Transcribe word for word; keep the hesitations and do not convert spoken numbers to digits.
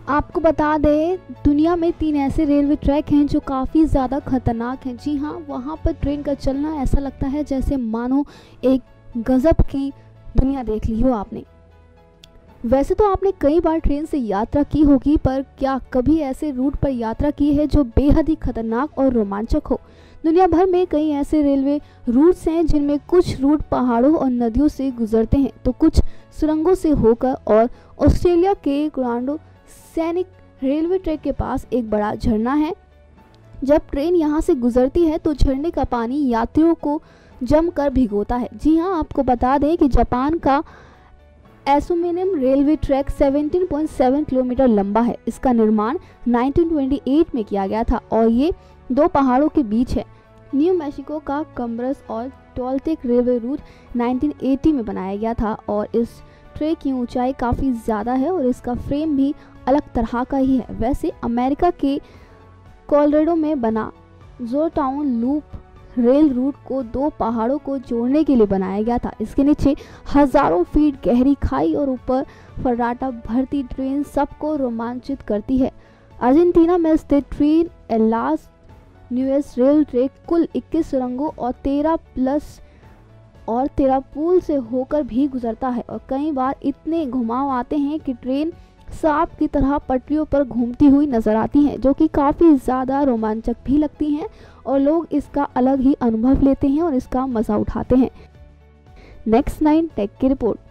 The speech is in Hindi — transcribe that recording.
आपको बता दें, दुनिया में तीन ऐसे रेलवे ट्रैक हैं जो काफ़ी ज़्यादा खतरनाक हैं। जी हाँ, वहाँ पर ट्रेन का चलना ऐसा लगता है जैसे मानो एक गज़ब की दुनिया देख ली हो आपने। वैसे तो आपने कई बार ट्रेन से यात्रा की होगी, पर क्या कभी ऐसे रूट पर यात्रा की है जो बेहद ही खतरनाक और रोमांचक हो? दुनिया भर में कई ऐसे रेलवे रूट्स हैं जिनमें कुछ रूट पहाड़ों और नदियों से गुजरते हैं तो कुछ सुरंगों से होकर, और ऑस्ट्रेलिया के ग्रांडो सैनिक रेलवे ट्रैक के पास एक बड़ा झरना है। जब ट्रेन यहाँ से गुजरती है तो झरने का पानी यात्रियों को जमकर भिगोता है। जी हाँ, आपको बता दें कि जापान का एसुमिनियम रेलवे ट्रैक सत्रह पॉइंट सात किलोमीटर लंबा है। इसका निर्माण उन्नीस सौ अट्ठाईस में किया गया था और ये दो पहाड़ों के बीच है। न्यू मैक्सिको का कम्ब्रस और टोल्टेक रेलवे रूट उन्नीस सौ अस्सी में बनाया गया था और इस ट्रैक की ऊंचाई काफ़ी ज़्यादा है और इसका फ्रेम भी अलग तरह का ही है। वैसे अमेरिका के कोलोराडो में बना जॉर्जटाउन लूप रेल रूट को दो पहाड़ों को जोड़ने के लिए बनाया गया था। इसके नीचे हजारों फीट गहरी खाई और ऊपर फर्राटा भरती ट्रेन सबको रोमांचित करती है। अर्जेंटीना में स्थित ट्रेन एलास न्यूएस रेल ट्रैक कुल इक्कीस सुरंगों और तेरह प्लस और तेरह पुल से होकर भी गुजरता है और कई बार इतने घुमाव आते हैं कि ट्रेन सांप की तरह पटरियों पर घूमती हुई नजर आती हैं, जो कि काफ़ी ज़्यादा रोमांचक भी लगती हैं और लोग इसका अलग ही अनुभव लेते हैं और इसका मज़ा उठाते हैं। नेक्स्ट नाइन टेक की रिपोर्ट।